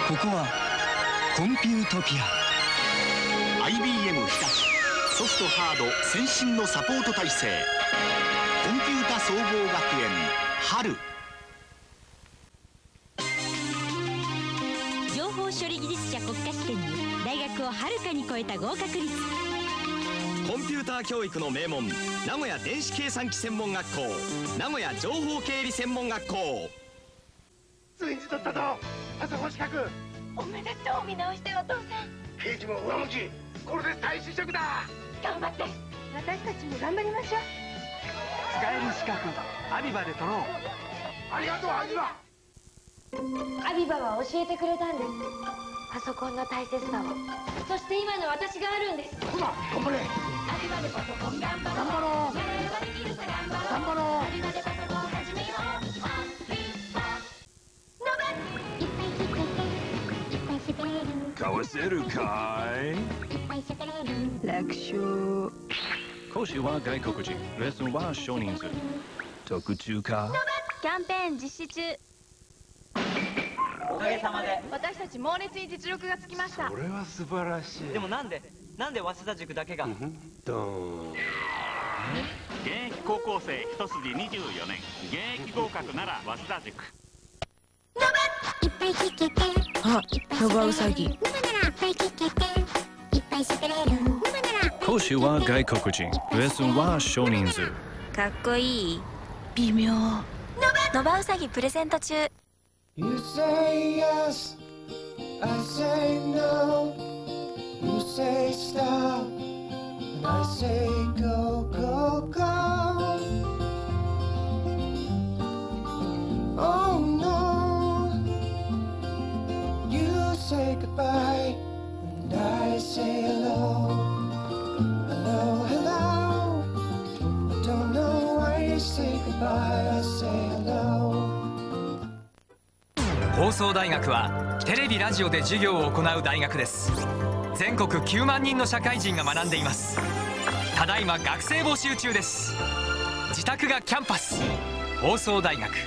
ここはコンピュートピア。 IBM 日立ソフトハード先進のサポート体制、コンピュータ総合学園春。 情報処理技術者国家試験に大学をはるかに超えた合格率。 コンピューター教育の名門、名古屋電子計算機専門学校、名古屋情報経理専門学校。 ついに取ったぞ、パソコン資格。 おめでとう。見直してお父さん。 刑事も上向き、これで再就職だ。 頑張って。私たちも頑張りましょう。 使える資格、アビバで取ろう。ありがとう、アビバ。 アビバは教えてくれたんです。パソコンの大切さを。そして今の私があるんです。 ほら、頑張れ。 アビバでパソコン頑張ろう。 頑張ろう。頑張ろう。 アビバでパソコン始めよう。 かわせるかい。 楽勝。 講師は外国人、レッスンは少人数。特注か。 キャンペーン実施中。 おかげさまで私たち猛烈に実力がつきました。 これは素晴らしい。 でもなんで早稲田塾だけが。 ドーン。 現役高校生一筋24年、現役合格なら早稲田塾。 あ、ノバウサギ。 講師は外国人、レッスンは少人数。 かっこいい。 微妙。 ノバウサギプレゼント中。 You say yes, I say no. You say stop, and I say go, go, go. Oh no. You say goodbye, and I say hello. Hello, hello. I don't know why you say goodbye, I say hello. 放送大学はテレビラジオで授業を行う大学です。全国9万人の社会人が学んでいます。ただいま学生募集中です。自宅がキャンパス、放送大学。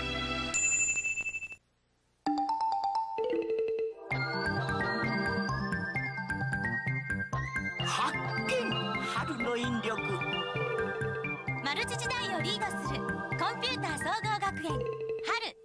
発見、春の引力。 マルチ時代をリードするコンピューター総合学園春。